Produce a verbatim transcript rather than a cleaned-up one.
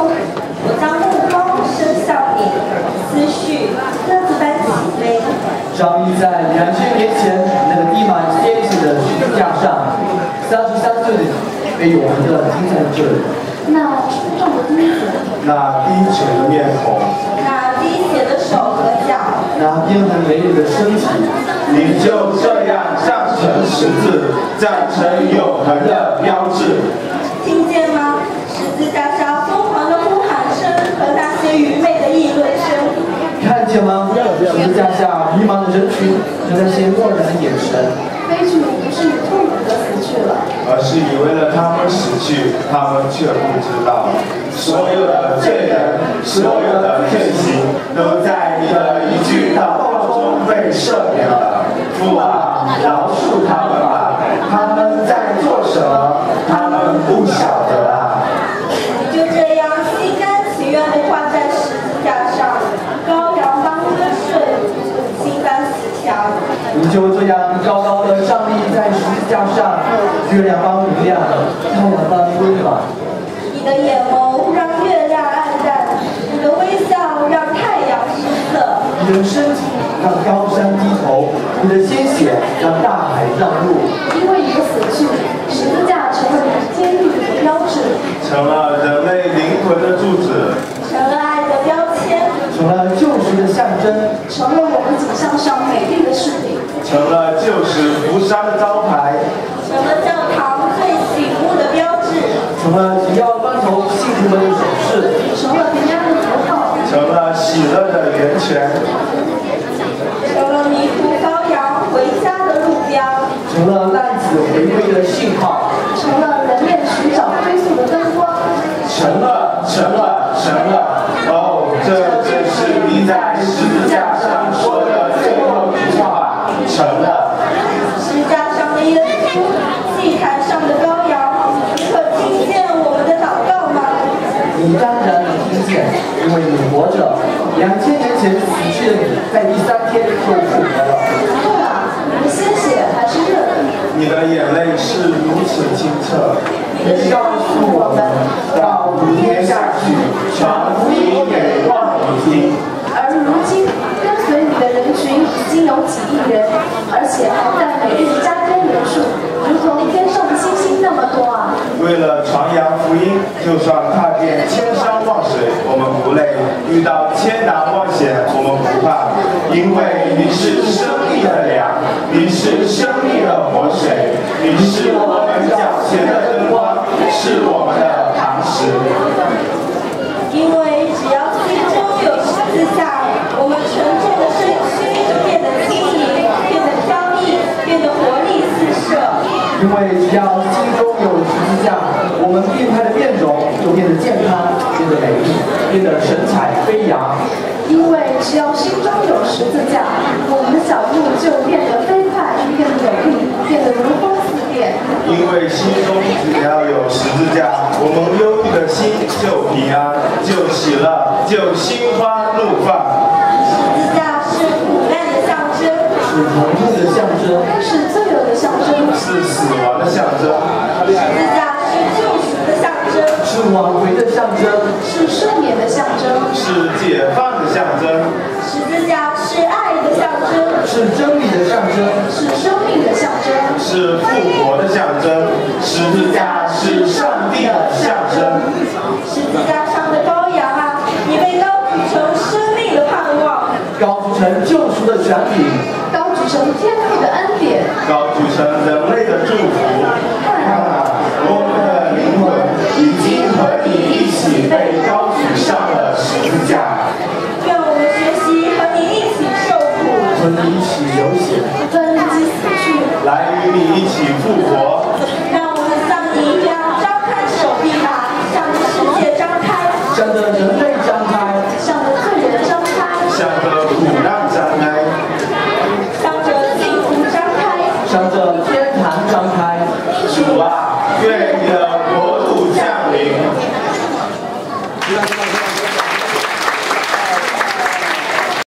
我将目光伸向你，思绪鸽子般起飞。 上帝在两千年前那个滴满鲜血的十字架上，三十三岁的你被永恒的钉在这里。 那出众的钉子， 那低沉的面孔， 那滴血的手和脚， 那变很美丽的身体， 你就这样站成十字，站成永恒的标志。 听见吗？十字架上疯狂的呼喊声和那些愚昧的议论声。 看见吗？十字架下迷茫的人群和那些漠然的眼神。 悲剧不是以痛苦的死去了， 而是以为了他们死去，他们却不知道，所有的罪人，所有的罪行，都在你的一句祷告中被赦免了。父啊，饶恕他们吧，他们在做什么？他们不晓得啊。 你就这样心甘情愿地挂在十字架上，羔羊般温顺，心般慈祥。 你就这样高高的站立在十字架上，月亮般明亮，太阳般温暖。 你的眼眸让月亮暗淡，你的微笑让太阳失色。 你的身体让高山低头，你的鲜血让大海让路。 因为你的死去，十字架成了你坚立的标志， 成了人类灵魂的柱子， 成了爱的标签， 成了救赎的象征， 成了我们景象上美丽的饰品， 成了救赎福山的招牌， 成了教堂最醒目的标志， 成了只要关头幸福的手势， 成了平安的符号， 成了喜乐的源泉， 成了迷途羔羊回家的路标， 成了浪子回归的信号， 成了人类寻找归宿的灯光， 成了，成了，成了。哦，这正是你在十字架上说的最后一句话，成了。 十字架上的耶稣，祭坛上的羔羊，你可听见我们的祷告吗？ 你当然能听见，因为你活着。两千年前死去的你，在第三天又复活了。 对啊，你的鲜血还是热的， 你的眼泪是如此清澈， 你告诉我们， 到普天下去，传福音给万民听。 而如今跟随你的人群已经有几亿人，而且还在每日加添人数，如同天上的星星那么多啊！ 为了传扬福音，就算踏遍千山万水，我们不累；遇到千难万险，我们不怕，因为你是生命的粮，你是生命的活水，你是我们脚前的灯光，是我们的磐石。 因为只要心中有十字架，我们沉重的身躯就变得轻盈，变得飘逸，变得活力四射。 因为只要心中有十字架，我们病态的面容就变得健康，变得美丽，变得神采飞扬。 因为只要心中有十字架，我们的脚步就变得飞快，变得有力，变得如风似电。 因为心中只要有十字架，我们忧郁的心就平安，就喜乐，就心花怒放。 十字架是苦难的象征， 是疼痛的象征， 是罪恶的象征， 是死亡的象征， 十字架是救赎的象征， 是挽回的象征， 是赦免的象征， 是解放的象征， 十字架是爱的象征， 是真理的象征， 是生命的象征， 是复活的象征。十字架是上帝的象征。 十字架上的羔羊啊，你被高举成生命的盼望， 高举成救赎的权柄， 高举成天父的恩典， 高举成人类的祝福。看啊，我们的灵魂已经和你一起被高举上了十字架。 愿我们学习和你一起受苦， 和你一起流血， 分机死去， 来与你一起复活。 让我们像你一样张开手臂吧，向着世界张开， 向着人类张开， 向着罪人张开， 向着苦难张开， 向着幸福张开。 向着天堂张开。 主啊，愿你的国度降临。 希望大家